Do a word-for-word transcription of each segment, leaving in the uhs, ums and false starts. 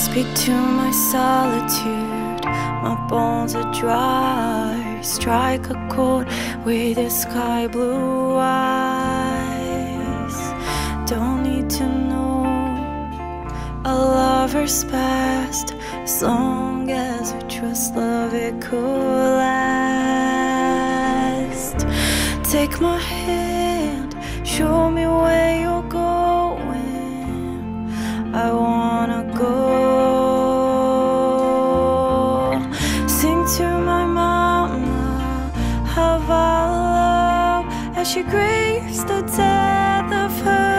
Speak to my solitude, my bones are dry. Strike a chord with your sky blue eyes. Don't need to know a lover's past, as long as we trust love it could last. Take my hand, show me where you're going. I wanna go. Sing to my mama of our love as she grieves the death of her.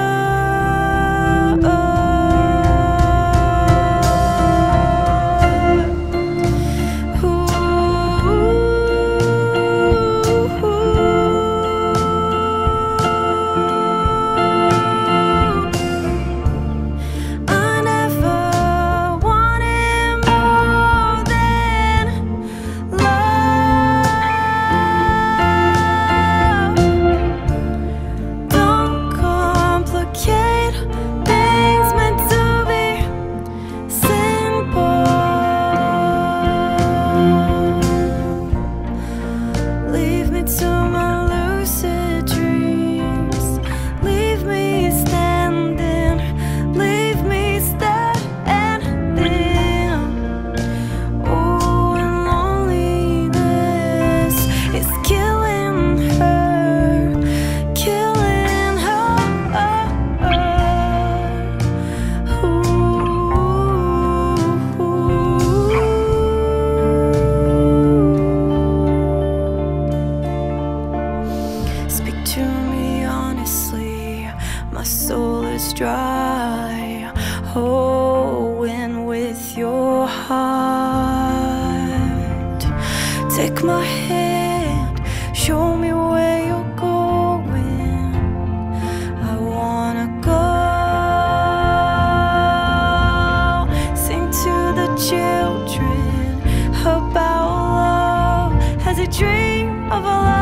To my lucid dreams, leave me standing, leave me standing. Oh, and loneliness is killing her, killing her. Speak to me honestly, my soul is dry. Oh, in with your heart. Take my hand, show me where you're going. I wanna go. Sing to the children about love as a dream of a life.